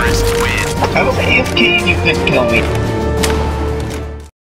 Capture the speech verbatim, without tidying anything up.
Terrorists win. I was A F K and you couldn't kill me.